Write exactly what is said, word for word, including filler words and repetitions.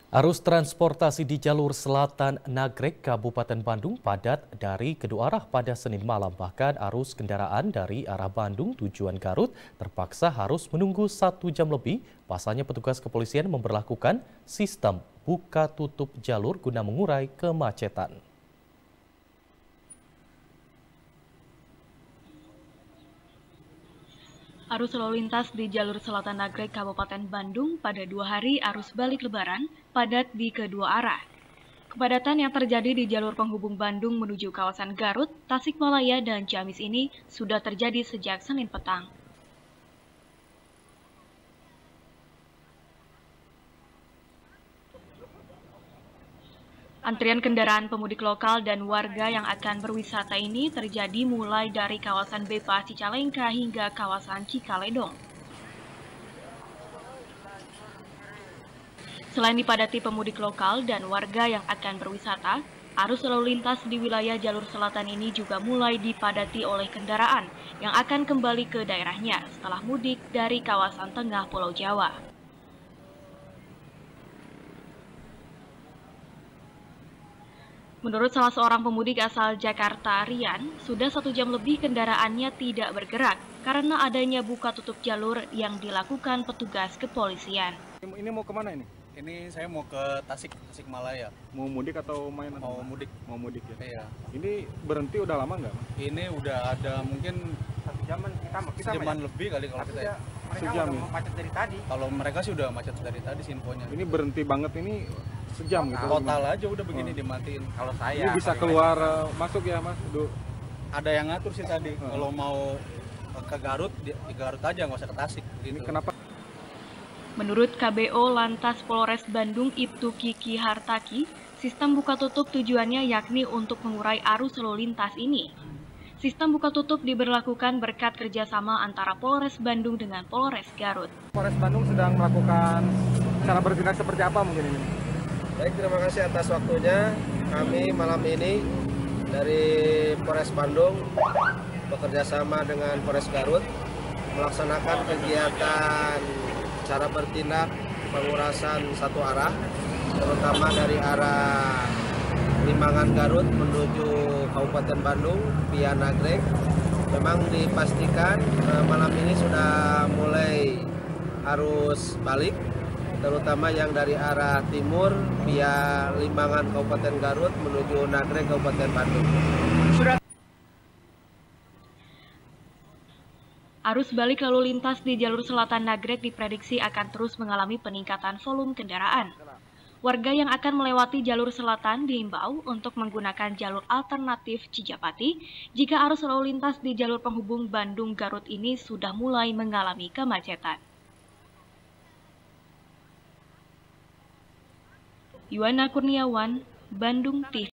Arus transportasi di jalur selatan Nagrek, Kabupaten Bandung padat dari kedua arah pada Senin malam. Bahkan arus kendaraan dari arah Bandung tujuan Garut terpaksa harus menunggu satu jam lebih. Pasalnya petugas kepolisian memberlakukan sistem buka tutup jalur guna mengurai kemacetan. Arus lalu lintas di jalur selatan Nagrek, Kabupaten Bandung pada dua hari arus balik lebaran padat di kedua arah. Kepadatan yang terjadi di jalur penghubung Bandung menuju kawasan Garut, Tasikmalaya, dan Ciamis ini sudah terjadi sejak Senin petang. Antrian kendaraan pemudik lokal dan warga yang akan berwisata ini terjadi mulai dari kawasan Bepa Cicalengka hingga kawasan Cikaledong. Selain dipadati pemudik lokal dan warga yang akan berwisata, arus lalu lintas di wilayah jalur selatan ini juga mulai dipadati oleh kendaraan yang akan kembali ke daerahnya setelah mudik dari kawasan tengah Pulau Jawa. Menurut salah seorang pemudik asal Jakarta, Rian, sudah satu jam lebih kendaraannya tidak bergerak karena adanya buka tutup jalur yang dilakukan petugas kepolisian. Ini mau kemana ini? Ini saya mau ke Tasik, Tasikmalaya. Mau mudik atau main? Mau mudik. Mau mudik ya? Iya. Ini berhenti udah lama nggak? Ini udah ada mungkin satu jaman kita kita sejaman lebih kali kalau Tapi kita. ya, mereka Sejam udah ya? mau macet dari tadi. Kalau mereka sih udah macet dari tadi sih infonya. Ini berhenti banget ini sejam gitu? Total aja udah begini Oh. dimatiin. Kalau saya Ini bisa kalau keluar eh, masuk ya mas? Du- Ada yang ngatur sih tadi. Oh. Kalau mau ke Garut, di di Garut aja nggak usah ke Tasik. Ini Gitu. kenapa? Menurut K B O Lantas Polres Bandung Ibtu Kiki Hartaki, sistem buka tutup tujuannya yakni untuk mengurai arus lalu lintas ini. Sistem buka tutup diberlakukan berkat kerjasama antara Polres Bandung dengan Polres Garut. Polres Bandung sedang melakukan cara bertindak seperti apa mungkin ini? Baik, terima kasih atas waktunya. Kami malam ini dari Polres Bandung bekerja sama dengan Polres Garut melaksanakan kegiatan cara bertindak pengurasan satu arah, terutama dari arah Limbangan Garut menuju Kabupaten Bandung via Nagrek. Memang dipastikan eh, malam ini sudah mulai arus balik, terutama yang dari arah timur via Limbangan Kabupaten Garut menuju Nagrek Kabupaten Bandung. Arus balik lalu lintas di jalur selatan Nagrek diprediksi akan terus mengalami peningkatan volume kendaraan. Warga yang akan melewati jalur selatan diimbau untuk menggunakan jalur alternatif Cijapati jika arus lalu lintas di jalur penghubung Bandung-Garut ini sudah mulai mengalami kemacetan. Yuwana Kurniawan, Bandung T V.